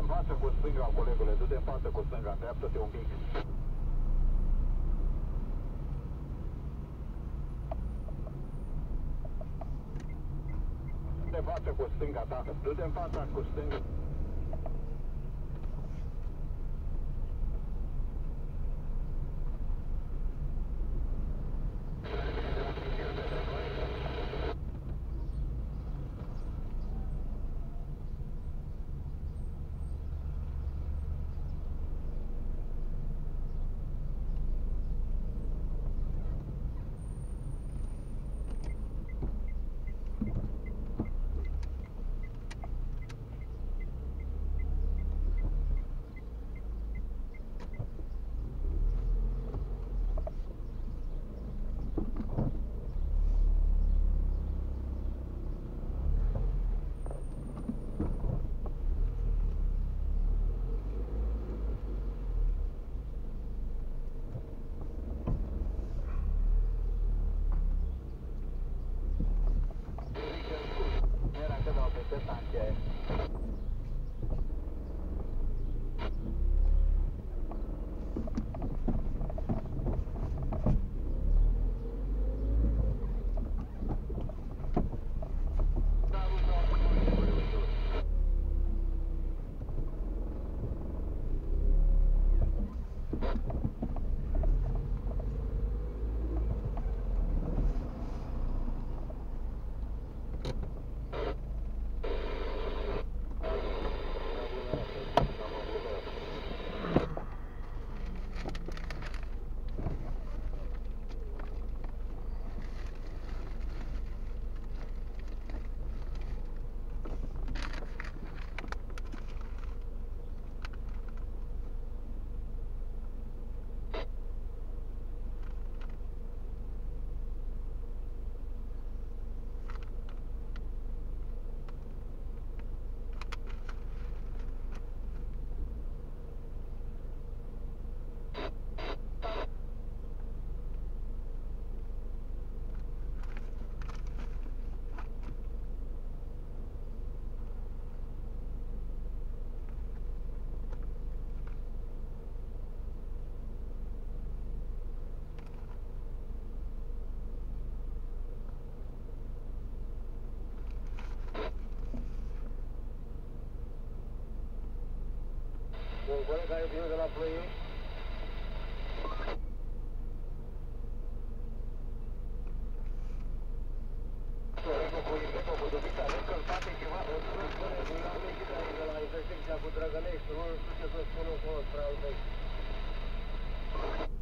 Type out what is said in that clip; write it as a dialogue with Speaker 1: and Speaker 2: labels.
Speaker 1: în față cu stânga, colegule, du-te în față cu stânga, dreaptă-te un pic. Du-te în față cu stânga ta, du-te în fața cu stânga.
Speaker 2: Un coleg care vine de la Ploiești. De la intersecția cu Drăgănești, nu știu ce să spun în front, spre Albești.